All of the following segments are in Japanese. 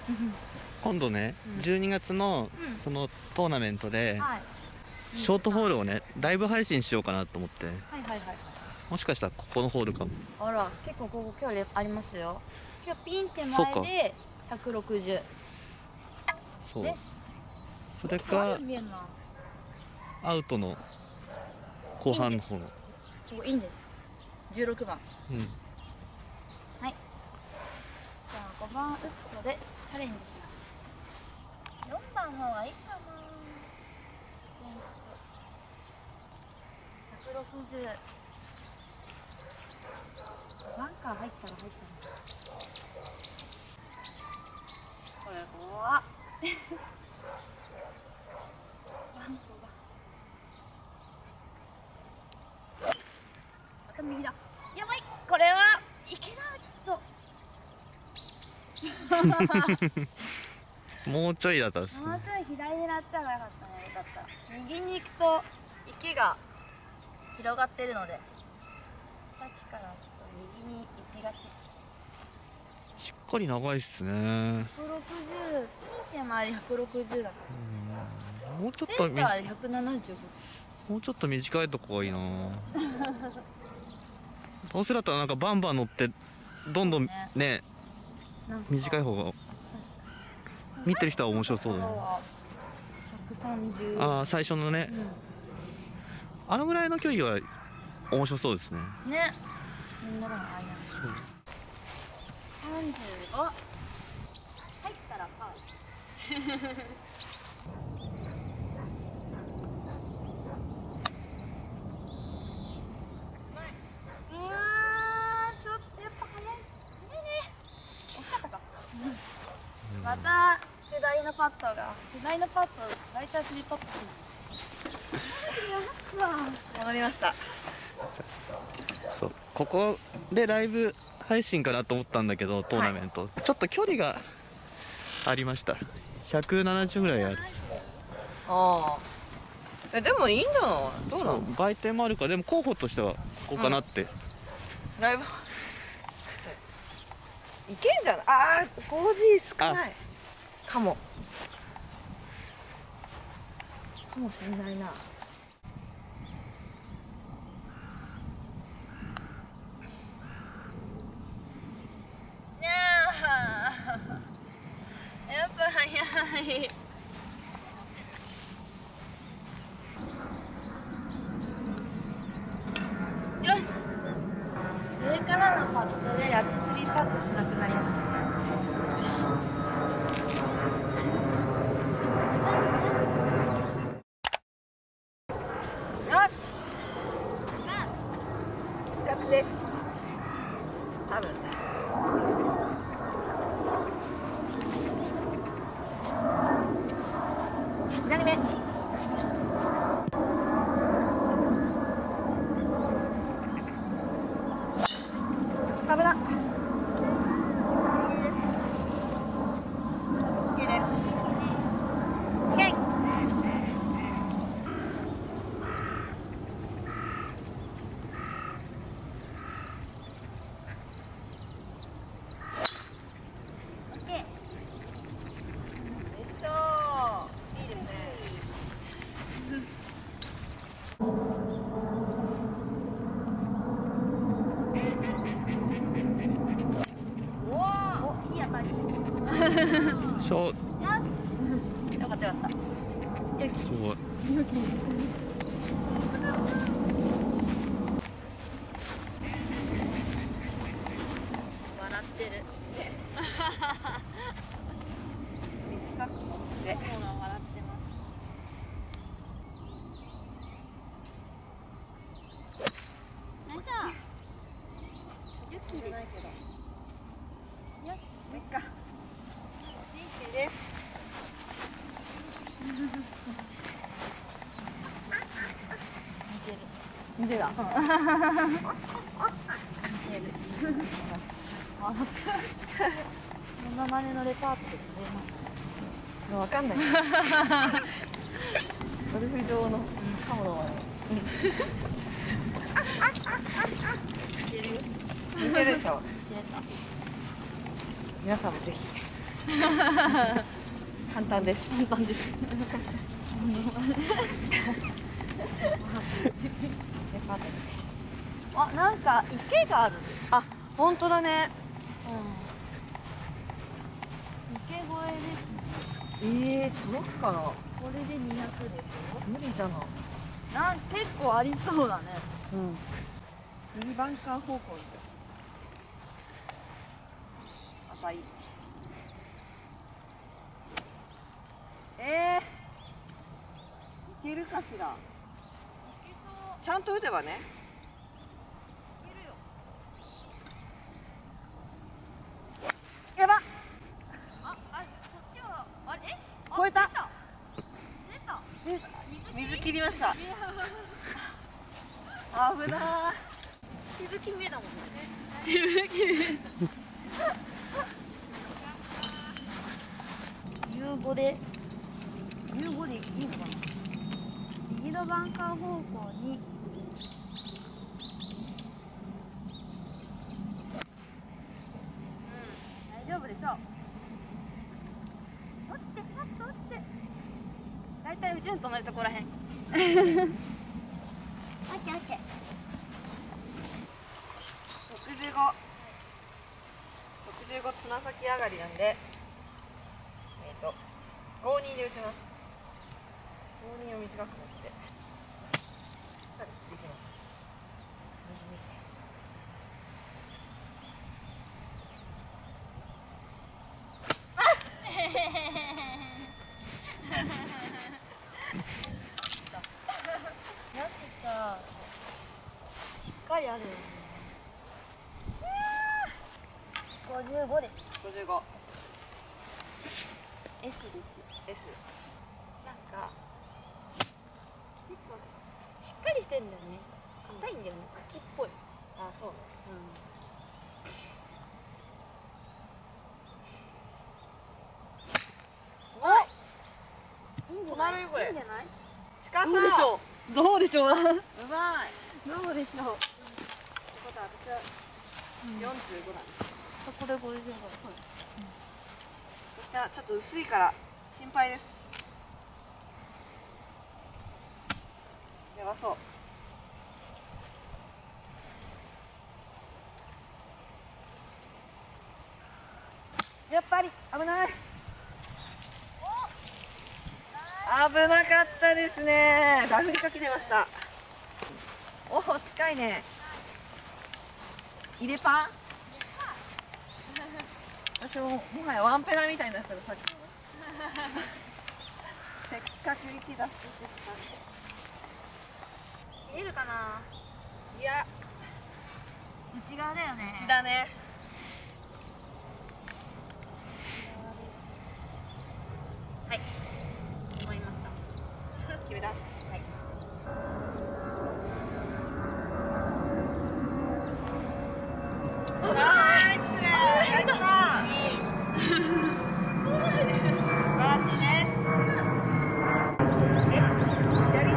今度ね、12月のそのトーナメントでショートホールをねライブ配信しようかなと思って。もしかしたらここのホールかも。あら、結構ここ距離ありますよ。今日ピン手前で160。そう。それかアウトの後半の方の。ここいいんです。16番。はい。じゃあ5番ウッドでチャレンジします。4番の方がいいかな。160。バンカー入ったら入ったの。これ怖っ。バンコが。また右だ。やばい。これはいけないきっと。もうちょいだったですね。もうちょい左狙ったらよかったね。よかった。右に行くと池が広がってるので、さっきからちょっと右に行きがち。しっかり長いっすね。160、手前160だから。もうちょっとセンターで175。もうちょっと短いとこがいいな。どうせだったらなんかバンバン乗ってどんどんね、短い方が見てる人は面白そうだね。130。ああ、最初のね、あのぐらいの距離は面白そうですね。ね。みんなの間。35。入ったらパーです。ちょっとやっぱ早いね。大きかったか。また下りのパットが、下りのパット、大体3パット。戻りました。そう、ここでライブ配信かなと思ったんだけど、トーナメント、ちょっと距離がありました。170ぐらいある。ああ、でもいいんだな。どうなの？売店もあるから、でも候補としてはここかなって。ライブちょっといけんじゃん。ああ、5G 少ないかもしれないな。やっぱ早い。よし、上からのパッドでやっと3パットしなくなりました。よし。よし。復活です。多分。左目。危な。いいです。ケイ。オッケー。よいしょ。いいですね。そう。よかったよかった。すごい。笑ってる。短く持って。友が笑ってます。よいしょ。10キロないけど。よし、もういっか。です。似てる。モノマネのレパートリー増えましたね。わかんない。ゴルフ場のカモの。似てるでしょ。皆さんもぜひ。 簡単です。簡単です。 あ、なんか池がある。 あ、本当だね。 池越えですね。 届くかな。 これで200ですよ。 無理じゃない。 結構ありそうだね。 うん。右バンカー方向に。赤い。いけるかしら。ちゃんと打てばね。やば。超えた。水切りました。危ない。 しぶき目だもんね。しぶき目。15でいいのかな。右のバンカー方向に。大丈夫でしょう。落ちて、パッと落ちて。大体うちのと同じとこらへん。オッケーオッケー。 65つま先上がりなんで、52で打ちます。52を短く持って、はい、できます。 しっかりあるよね。55です。 55。 S です。 S。 なんか結構しっかりしてんだよね。硬いんだよね。茎っぽい。 あ、そうね。 いいんじゃない？ 止まるよこれ。 いいんじゃない？ 近そう。 どうでしょう。どうでしょう。 うまい。 どうでしょう。 ってことは私は45なんです。 そこで55。そうです。 そしたらちょっと薄いから心配です。やばそう。やっぱり危ない。危なかったですね。ダフりかけてました。おお、近いね。入れパン。私ももはやワンペナみたいになっちゃう、さっきの。せっかく息出してきたんで。 見えるかな。 いや、 内側だよね。 内だね。はい。 思いました。 決めた。はい。ナイス。やった。素晴らしいです。左？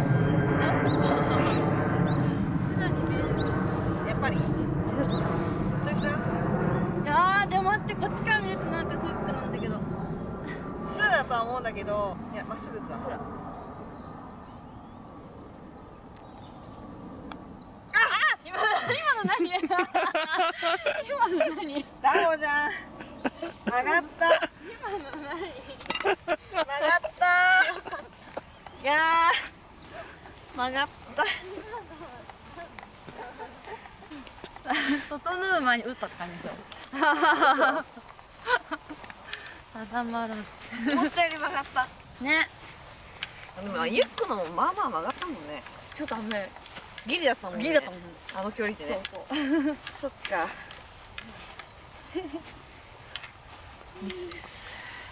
やっぱり。チョイス？ いやー、でも待って、こっちから見るとなんかクイックなんだけど。 スーだとは思うんだけど、いや、まっすぐ打つわ。 今の何？今の何？ ダゴじゃん。曲がった。 今の何？ 曲がった。いやー、曲がった。 整う前に打ったって感じですよ。定まらず。 思ったより曲がった。 ね。 でもユックのもまあまあ曲がったもんね。 ちょっとね、 ギリだったもんね。 ギリだったもんね。 あの距離でね。そっか。ミスです。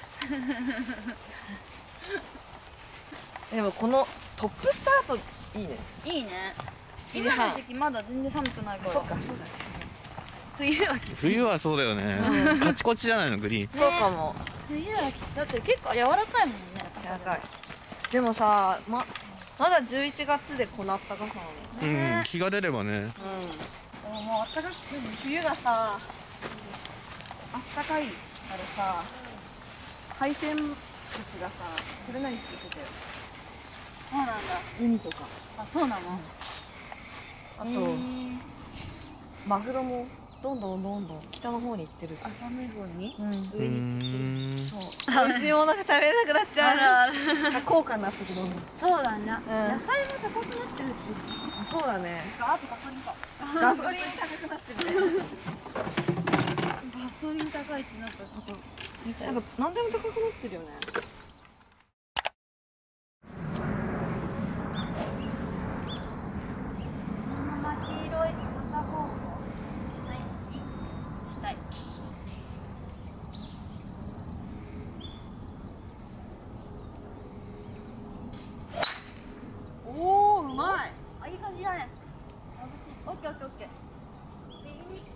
でもこのトップスタートいいね。 いいね。 7時半。 今の時期まだ全然寒くないから。 そっか、そうだね。 冬はきつい。 冬はそうだよね。カチコチじゃないのグリーン。 そうかも。 冬はきつい。だって結構柔らかいもんね。 柔らかい。でもさ、まだ11月でこのあったかさなの。 うん、日が出ればね。 うん。でももうあったかくて冬がさ、あったかい。 あれさ、海鮮物がさ、それなり作ってたよ。 そうなんだ。 ウニとか。 あ、そうなの。 あと、マグロもどんどん北の方に行ってる。 浅め方にうん、 上に行っちゃってる。 そう。美味しいものが食べれなくなっちゃう。高価になってくる。 そうだね。野菜も高くなってるって。 そうだね。 あとガソリンか。 ガソリン高くなってるね。 ガソリン高いってなんかなんか何でも高くなってるよね。 黄色い傘方向したい。 おお、うまい。 あ、いい感じだね。オッケーオッケーオッケー。右に。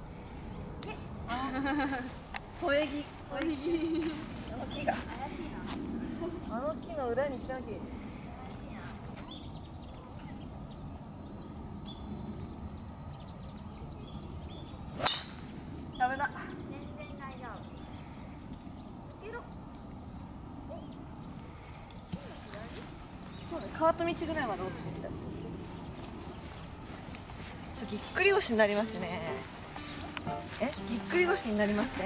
添え木。あの木が。 怪しいな。 あの木の裏に来たわけ。ダメだ。 全然大丈夫。けど。 そうね、カート道ぐらいまで落ちてきた。ぎっくり腰になりましてね。ぎっくり腰になりまして。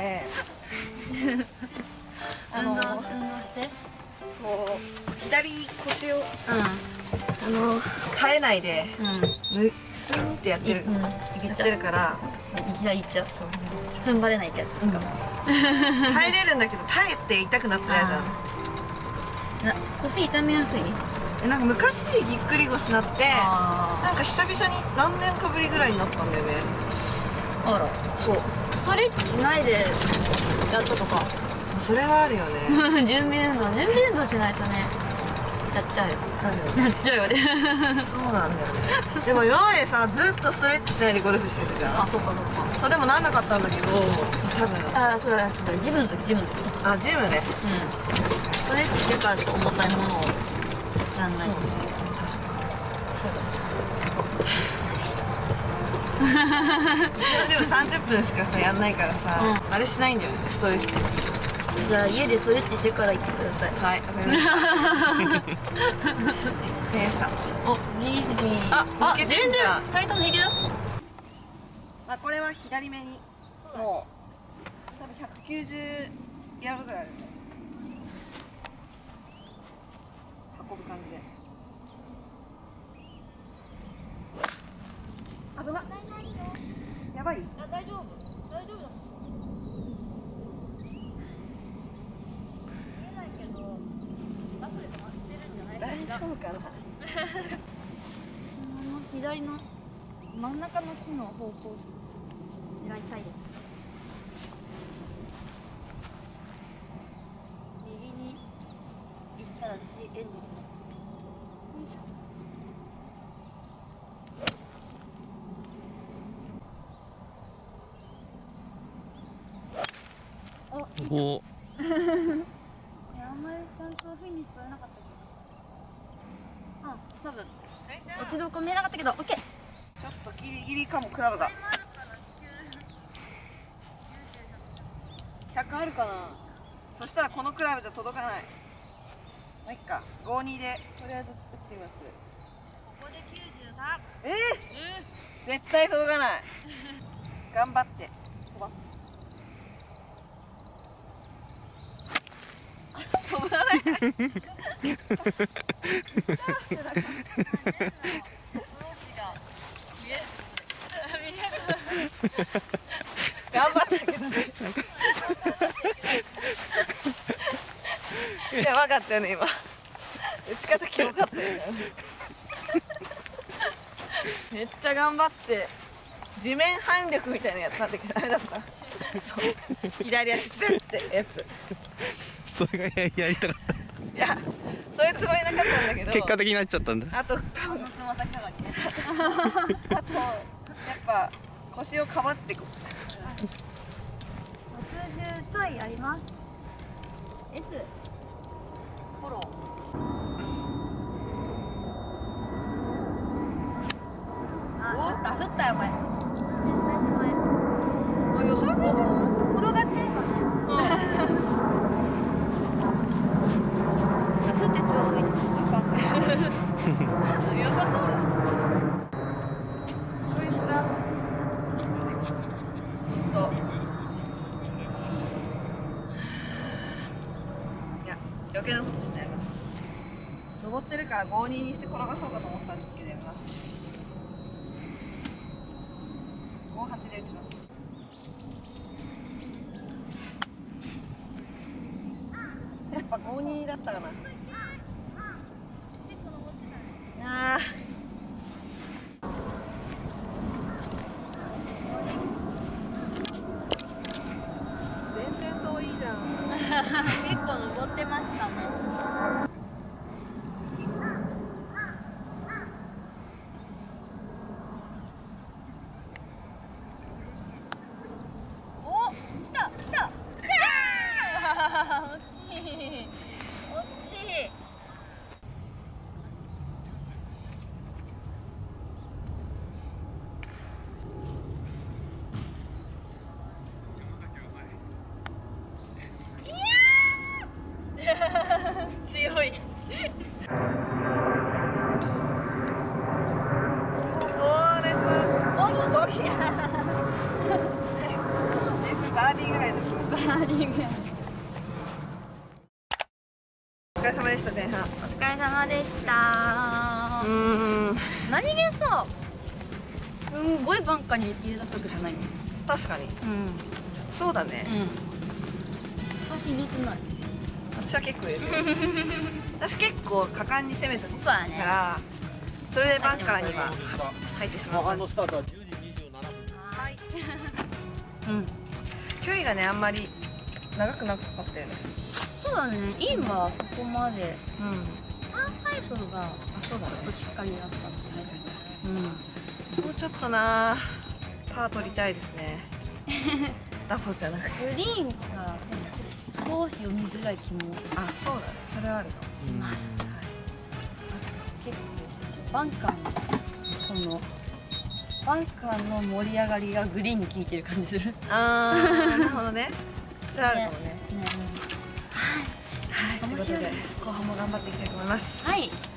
運動して。 こう左腰を耐えないで、スンってやってる、やってるから。 左行っちゃう。 そう、 踏ん張れないってやつですか。 耐えれるんだけど耐えて痛くなってないじゃん。 腰痛めやすい。 なんか昔ぎっくり腰になって、なんか久々に何年かぶりぐらいになったんだよね。 あら。 そう。 ストレッチしないでやったとか。 それはあるよね。 準備運動しないとね、やっちゃうよ。やっちゃうよね。 そうなんだよね。でも今までさ、ずっとストレッチしないでゴルフしてるじゃん。 あ、そっかそっか。 でもなんなかったんだけど、多分。 あ、そうだ、ちょっとジムの時。 あ、ジムね。 ストレッチしてから重たいものをやんないと。 確かに。そうです。うちのジム30分しかさやんないからさ、あれしないんだよね、ストレッチ。 じゃあ家でストレッチしてから行ってください。 はい、わかりました。わかりました。 お、ギリ。 あ、全然 2人とも平気だ。 あ、これは左目にもう多分190ヤードぐらいあるね。運ぶ感じで。危なっ。やばい。 あ、大丈夫だ。見えないけど、バスで止まってるんじゃないですか。 大丈夫かな。 左の真ん中の木の方向狙いたいです。右に行ったらエンド。 おお。 あんまりちゃんとフィニッシュ取れなかったけど。多分落ちどこ見えなかったけど、オッケー。 ちょっとギリギリかも、クラブが。100あるかな。そしたらこのクラブじゃ届かない。まあ、いっか、52でとりあえず打ってみます。 ここで93。 絶対届かない。頑張って飛ばす。飛ばない。頑張ったけどね。やばかったよね今。打ち方キモかったよね。めっちゃ頑張って地面反力みたいなのやったんだけどダメだった。そう左足スッてやつ。 それがやりたかった。 いや、そういうつもりなかったんだけど。 結果的になっちゃったんだ。 あと多分つま先下がりね。 あとやっぱ腰をかばってこう。 60ちょいあります。S フォロー。あ、降ったよこれ。 あ、良さげじゃない？ 転がってるかね。 といや余計なことしないます。登ってるから52にして転がそうかと思ったんですけど、やめます。58で打ちます。やっぱ52だったかな。あー全然遠いじゃん。 結構登ってましたね。お、来た来た。惜しい惜しい。強い。 バーディーぐらいできます。 バーディーぐらい。 お疲れ様でした。前半。 お疲れ様でした。何気さ、すんごいバンカーに入れた時じゃないの。 確かに。そうだね。 私入れてない。 私は結構入れてる。私結構果敢に攻めたから、それでバンカーには入ってしまったんです。はい。距離がね、あんまり長くなかったよね。 そうだね。インはそこまで。パー5がちょっとしっかりだったんですね。 確かに。もうちょっとな、パー取りたいですね。ダボじゃなくて。 グリーンが少し読みづらい気も。 あ、そうだね。それはあるかもします。結構バンカーのバンカーの盛り上がりがグリーンに効いてる感じする。 ああ、なるほどね。それあるかもね。はい。ということで後半も頑張っていきたいと思います。 はい。